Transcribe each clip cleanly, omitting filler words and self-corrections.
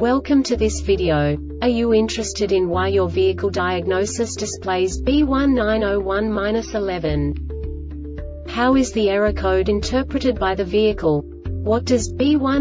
Welcome to this video. Are you interested in why your vehicle diagnosis displays B1901-11? How is the error code interpreted by the vehicle? What does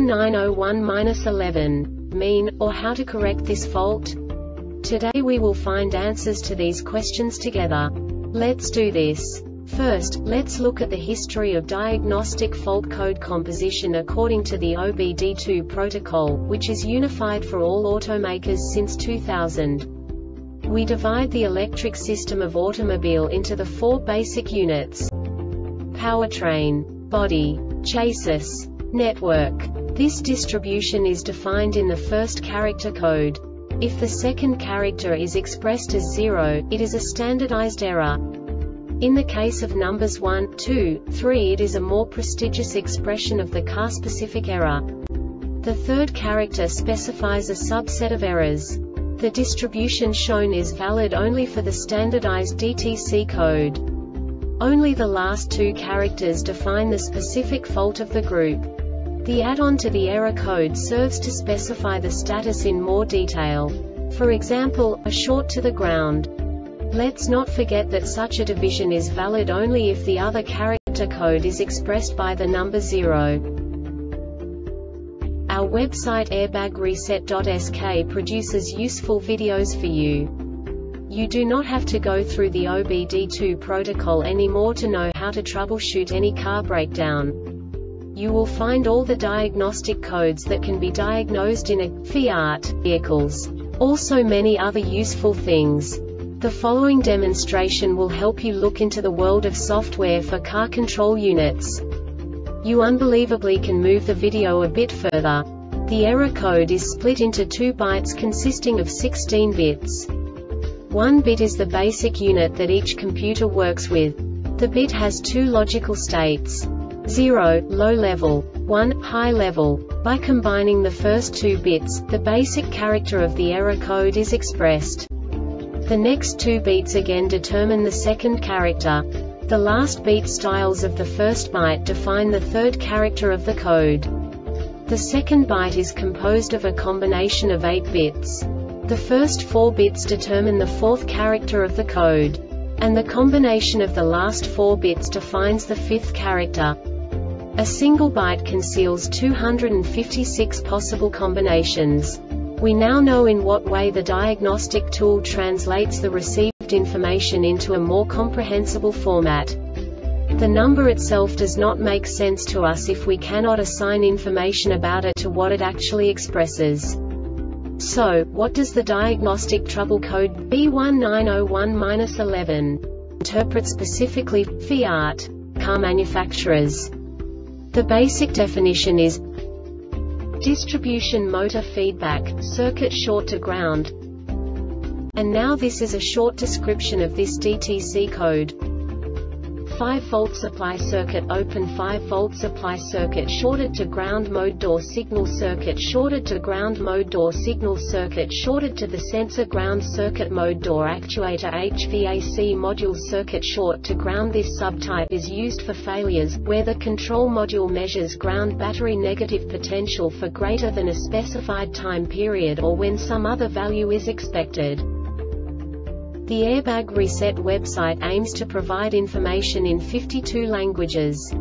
B1901-11 mean, or how to correct this fault? Today we will find answers to these questions together. Let's do this. First, let's look at the history of diagnostic fault code composition according to the OBD2 protocol, which is unified for all automakers since 2000. We divide the electric system of automobile into the four basic units: powertrain, body, chassis, network. This distribution is defined in the first character code. If the second character is expressed as 0, it is a standardized error. In the case of numbers 1, 2, 3, it is a more prestigious expression of the car-specific error. The third character specifies a subset of errors. The distribution shown is valid only for the standardized DTC code. Only the last two characters define the specific fault of the group. The add-on to the error code serves to specify the status in more detail. For example, a short to the ground. Let's not forget that such a division is valid only if the other character code is expressed by the number 0. Our website airbagreset.sk produces useful videos for you. You do not have to go through the OBD2 protocol anymore to know how to troubleshoot any car breakdown. You will find all the diagnostic codes that can be diagnosed in a Fiat vehicles. Also many other useful things. The following demonstration will help you look into the world of software for car control units. You unbelievably can move the video a bit further. The error code is split into 2 bytes consisting of 16 bits. 1 bit is the basic unit that each computer works with. The bit has 2 logical states: 0, low level, 1, high level. By combining the first 2 bits, the basic character of the error code is expressed. The next 2 beats again determine the second character. The last beat styles of the first byte define the third character of the code. The second byte is composed of a combination of 8 bits. The first 4 bits determine the fourth character of the code. And the combination of the last 4 bits defines the fifth character. A single byte conceals 256 possible combinations. We now know in what way the diagnostic tool translates the received information into a more comprehensible format. The number itself does not make sense to us if we cannot assign information about it to what it actually expresses. So, what does the diagnostic trouble code B1901-11 interpret specifically for Fiat car manufacturers? The basic definition is distribution motor feedback, circuit short to ground. And now this is a short description of this DTC code. 5-volt supply circuit open, 5-volt supply circuit shorted to ground mode, door signal circuit shorted to ground mode, door signal circuit shorted to the sensor ground circuit mode, door actuator HVAC module circuit short to ground. This subtype is used for failures where the control module measures ground battery negative potential for greater than a specified time period or when some other value is expected. The Airbag Reset website aims to provide information in 52 languages.